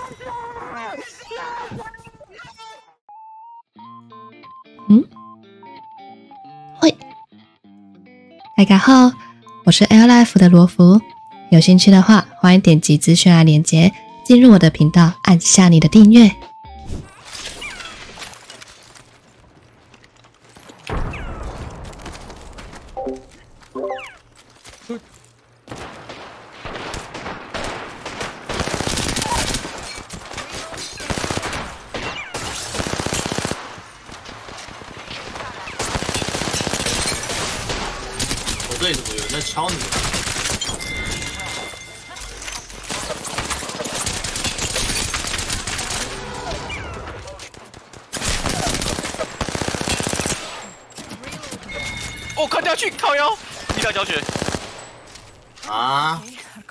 会。大家好，我是 Airlife 的罗福，有兴趣的话，欢迎点击资讯栏连结，进入我的频道，按下你的订阅。 我这里怎么有人在敲你？ 哦，看下去，靠腰，力道教学。 啊！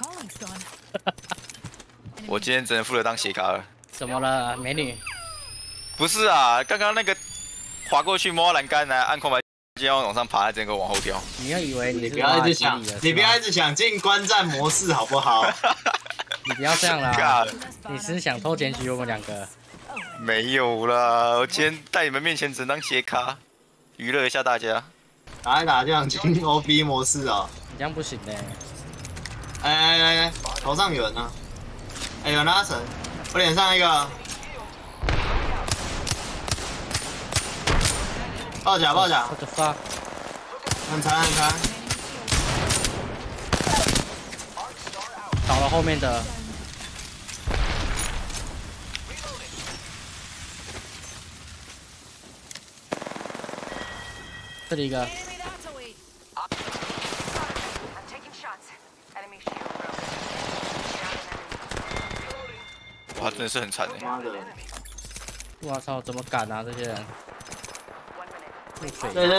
我今天只能负责当斜卡了。 怎么了，美女？ 不是啊，刚刚那个滑过去摸栏杆啊，按空白键要往上爬，还整个往后掉。 你要以为你不要一直想，你不要一直想进观战模式好不好？ 你不要这样啦！你是想偷检举我们两个？ 没有啦，我今天在你们面前只能当斜卡，娱乐一下大家。 打一打这样进 OB 模式啊！ 你这样不行嘞！ 哎，头上有人啊！哎，有人拉绳，我脸上一个。爆甲爆甲！ What the fuck？ 很残很残。 倒了后面的。这里一个。 哇，真的是很惨哎！ 妈的！ 我操，怎么敢啊这些人？ 对。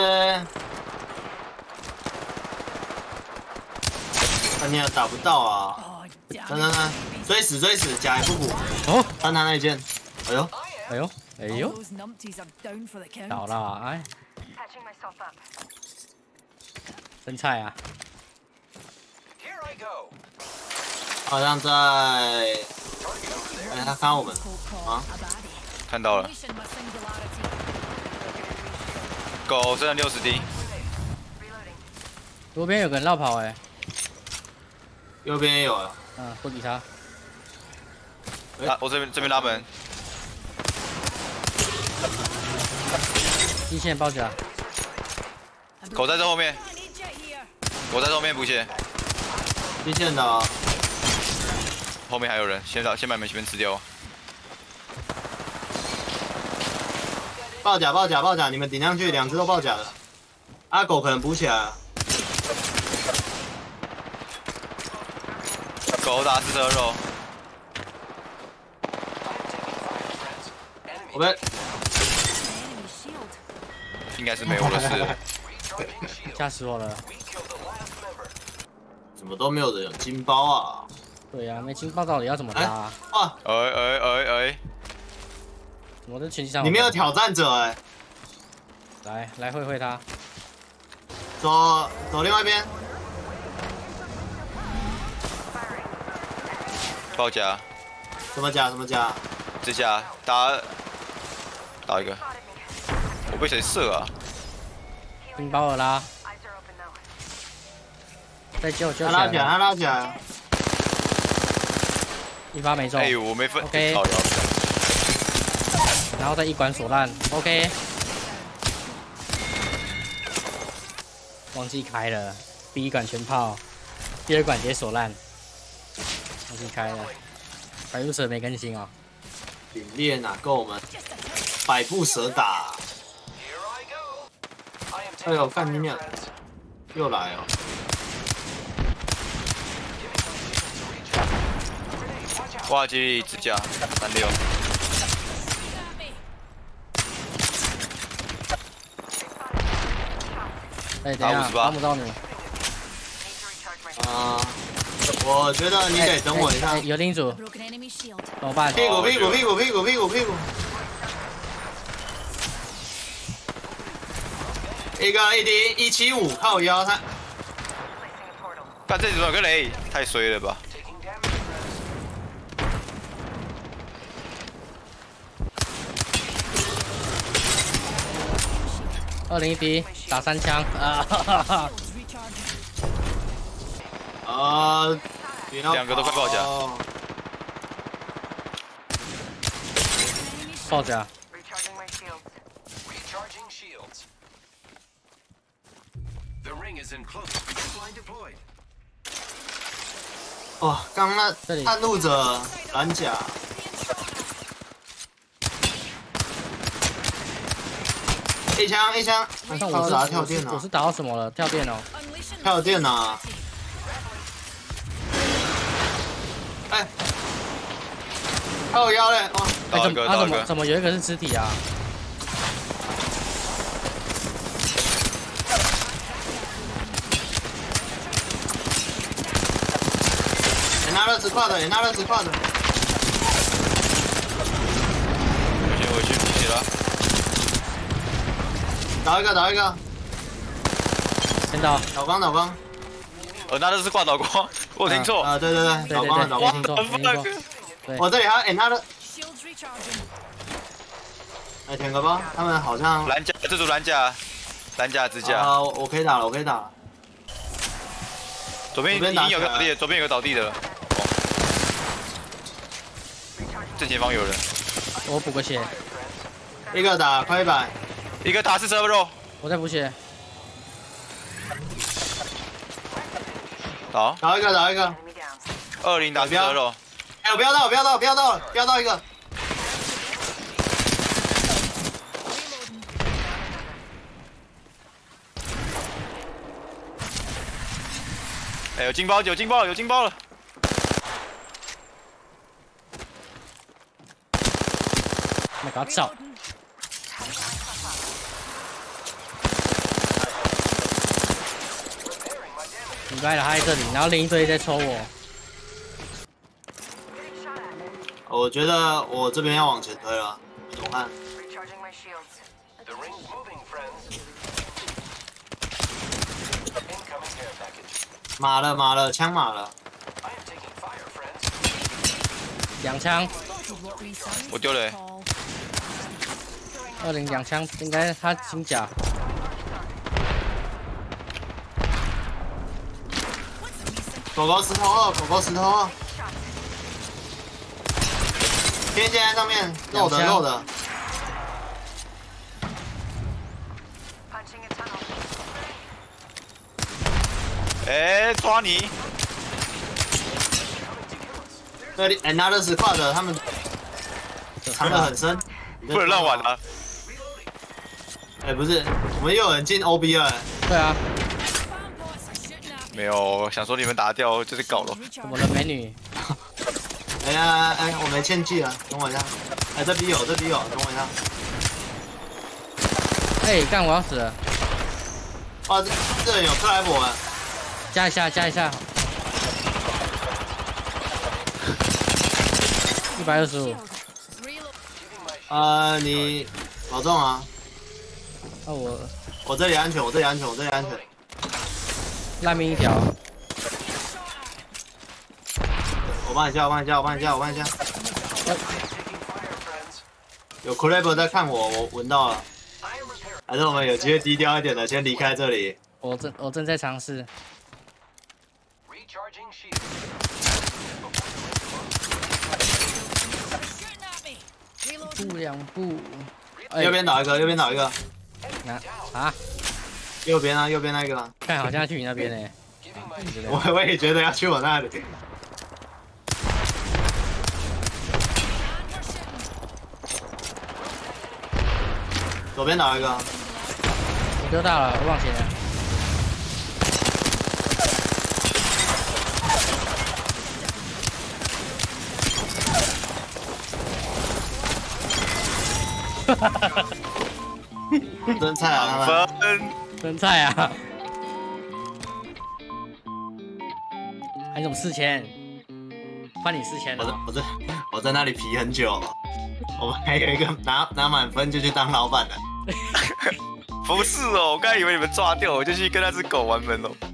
你也打不到啊！等，追死，甲也不补。 哦， 翻他那一件。哎呦， 倒了，哎，真菜啊！ 好像在，他看到我们啊， 看到了。狗剩了60滴。 左边有个人绕跑哎。 右边也有了。 不理他。 我这边拉门。 一线包起来。 狗在这后面。狗在后面补血。 一线的、哦。 后面还有人，先把你们前面吃掉。 爆甲！你们顶上去，2只都爆甲了。阿狗可能补起来了。 狗打4车肉。 我们应该是没有我的事了。 吓死我了！ 怎么都没有人有金包啊？ 对呀、没金包到底要怎么拉？ 哎！ 我的群上你没有挑战者来会他。 走另外一边。 爆甲。 什么甲？ 这下打一个。我被谁射啊？ 金包尔拉。再救他拉起来。 一发没中。 哎，我没分。 OK。然后再一管锁烂。OK。忘记开了，第一管全炮，第2管直接锁烂。忘记开了，百步蛇没更新哦。 顶链哪够我们百步蛇打？哎呦，干你娘！又来哦！ 挖机支架36。 哎，等一下，帮不到你。 我觉得你得等我一下。 有领主，怎么办？ 屁股！一个AD 175靠腰他。 干这怎么有个雷？太衰了吧！ 201B 打3枪两个都快爆甲爆甲。 哇，刚那这里探路者蓝甲，一枪一枪， 那我是打跳电我是打到什么了？跳电哦。 跳电啊！哎，靠腰嘞！哦， 倒一个，倒一个。 怎么有一个是肢体啊？ 也拿了直跨的，也拿了直跨的。 回去补血了。 倒一个，倒一个。 先倒。 倒光，倒光。 那这是挂倒光，我听错。 啊，对对对，倒光了，倒光。 听错，听错。 我这里还有 another。来舔个包，他们好像蓝甲，这组蓝甲，蓝甲支架。 我可以打了，我可以打了。 左边已经有个倒地，左边有个倒地的了。正前方有人。 我补个血。 一个打快100， 一个打是车肉。 我在补血。 倒。 倒一个，倒一个。 20打车肉。 哎，我不要到，不要到，不要到，不要到一个。 哎，有劲爆，有劲爆，有劲爆了！ 那个走。礼拜了，他在这里，然后另一队在抽我。 我觉得我这边要往前推了，我看。马了，马了，枪马了。 2枪。 我丢了。 20 2枪，应该他金甲。 狗狗石头2，狗狗石头2。天线在上面，漏的漏的。 哎，抓你！ 这里哎，拿的是跨的，他们藏得很深， 不能乱玩了。 哎，不是，我们又有人进 OB 了。 对啊。 没有，想说你们打掉就是搞了。 怎么了，美女？ 哎呀哎，我没欠记啊，等我一下。哎，这 B 有，这 B 有，等我一下。 哎，干我要死了！ 哇，这人有克莱伯啊！ 加一下，加一下。125。 你保重啊。 那我这里安全，我这里安全，我这里安全。 烂命一条。 我帮你叫，我帮你叫，我帮你叫，我帮你叫。有 Crab 在看我，我闻到了。还是我们有机会低调一点的，先离开这里。 我正在尝试。步2步。 右边倒一个，右边倒一个。 啊？ 右边啊，右边那个。 看好像要去你那边呢。 我也觉得要去我那里。左边倒一个。 我丢大了，我往前。 真菜啊！他们真菜啊！还怎么4000？换你4000了。 我在那里皮很久，我们还有一个拿满分就去当老板的。 不是哦，我刚才以为你们抓掉，我就去跟那只狗玩门哦。